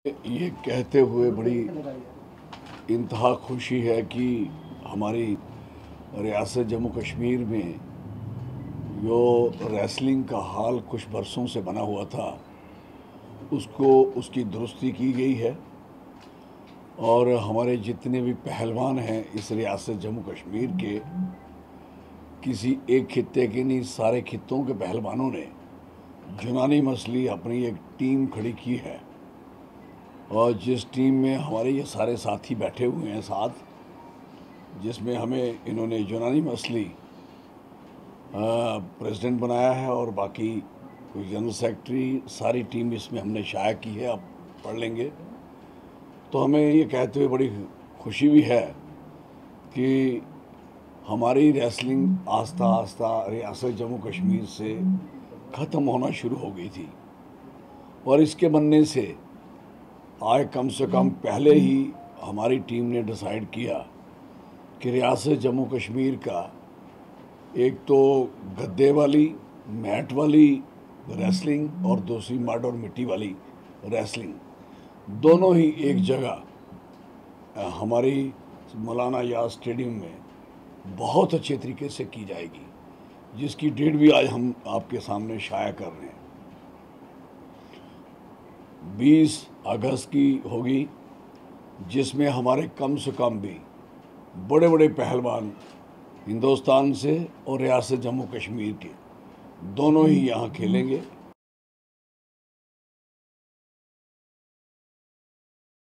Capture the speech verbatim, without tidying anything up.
ये कहते हुए बड़ी इंतहा खुशी है कि हमारी रियासत जम्मू कश्मीर में जो रेसलिंग का हाल कुछ बरसों से बना हुआ था उसको उसकी दुरुस्ती की गई है और हमारे जितने भी पहलवान हैं इस रियासत जम्मू कश्मीर के, किसी एक खित्ते के नहीं सारे खित्तों के पहलवानों ने यूनानी मसली अपनी एक टीम खड़ी की है। और जिस टीम में हमारे ये सारे साथी बैठे हुए हैं साथ, जिसमें हमें इन्होंने यूनानी मसली प्रेसिडेंट बनाया है और बाकी कोई जनरल सेक्रेटरी, सारी टीम इसमें हमने शाया की है, आप पढ़ लेंगे। तो हमें ये कहते हुए बड़ी खुशी भी है कि हमारी रेसलिंग आस्ता आस्ता रियासत जम्मू कश्मीर से ख़त्म होना शुरू हो गई थी और इसके बनने से आज कम से कम पहले ही हमारी टीम ने डिसाइड किया कि रियासत जम्मू कश्मीर का एक तो गद्दे वाली मैट वाली रेसलिंग और दूसरी मड और मिट्टी वाली रेसलिंग दोनों ही एक जगह हमारी मौलाना याद स्टेडियम में बहुत अच्छे तरीके से की जाएगी, जिसकी डेट भी आज हम आपके सामने शाया कर रहे हैं। बीस अगस्त की होगी, जिसमें हमारे कम से कम भी बड़े बड़े पहलवान हिंदुस्तान से और रियासत जम्मू कश्मीर के दोनों ही यहाँ खेलेंगे।